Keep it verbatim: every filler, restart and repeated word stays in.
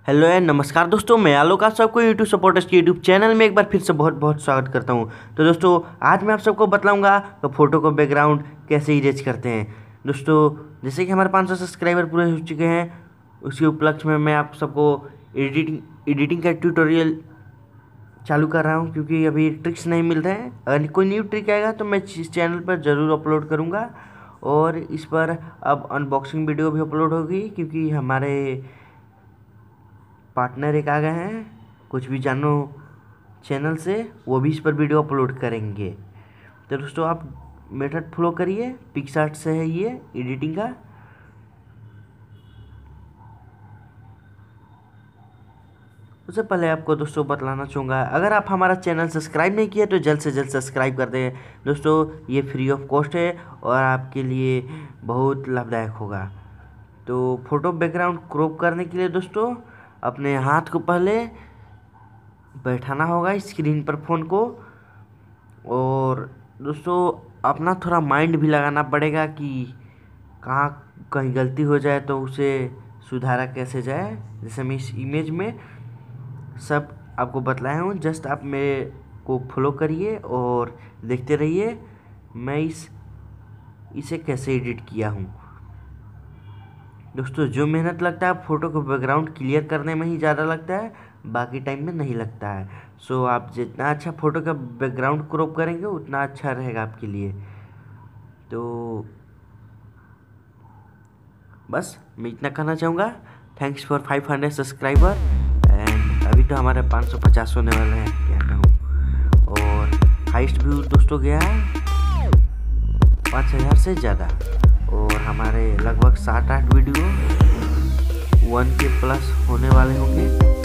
Hello and नमस्कार दोस्तों, मैं आलोक आप सबको यूट्यूब सपोर्टर्स के यूट्यूब चैनल में एक बार फिर से बहुत बहुत स्वागत करता हूं। तो दोस्तों आज मैं आप सबको बतलाऊंगा तो फोटो को बैकग्राउंड कैसे इरेज करते हैं। दोस्तों जैसे कि हमारे पाँच सौ सब्सक्राइबर पूरे हो चुके हैं, उसके उपलक्ष्य में मैं आप सबको एडिटिंग एडिटिंग का ट्यूटोरियल चालू कर रहा हूँ, क्योंकि अभी ट्रिक्स नहीं मिल रहे हैं। अगर कोई न्यू ट्रिक आएगा तो मैं इस चैनल पर ज़रूर अपलोड करूँगा और इस पर अब अनबॉक्सिंग वीडियो भी अपलोड होगी, क्योंकि हमारे पार्टनर एक आ गए हैं कुछ भी जानो चैनल से, वो भी इस पर वीडियो अपलोड करेंगे। तो दोस्तों आप मेथड फॉलो करिए, पिक्सआर्ट से है ये एडिटिंग का। उससे पहले आपको दोस्तों बतलाना चाहूँगा, अगर आप हमारा चैनल सब्सक्राइब नहीं किए तो जल्द से जल्द सब्सक्राइब कर दें। दोस्तों ये फ्री ऑफ कॉस्ट है और आपके लिए बहुत लाभदायक होगा। तो फोटो बैकग्राउंड क्रॉप करने के लिए दोस्तों अपने हाथ को पहले बैठाना होगा स्क्रीन पर फ़ोन को, और दोस्तों अपना थोड़ा माइंड भी लगाना पड़ेगा कि कहाँ कहीं गलती हो जाए तो उसे सुधारा कैसे जाए। जैसे मैं इस इमेज में सब आपको बतलाया हूँ, जस्ट आप मेरे को फॉलो करिए और देखते रहिए मैं इस इसे कैसे एडिट किया हूँ। दोस्तों जो मेहनत लगता है फ़ोटो को बैकग्राउंड क्लियर करने में ही ज़्यादा लगता है, बाकी टाइम में नहीं लगता है। सो आप जितना अच्छा फ़ोटो का बैकग्राउंड क्रॉप करेंगे उतना अच्छा रहेगा आपके लिए। तो बस मैं इतना कहना चाहूँगा। Thanks for five hundred subscriber and अभी तो हमारे पाँच सौ पचास होने वाले हैं, क्या कहूँ। और हाइस्ट व्यू दोस्तों गया है पाँच हज़ार से ज़्यादा, और हमारे लगभग सात आठ वीडियो वन के प्लस होने वाले होंगे।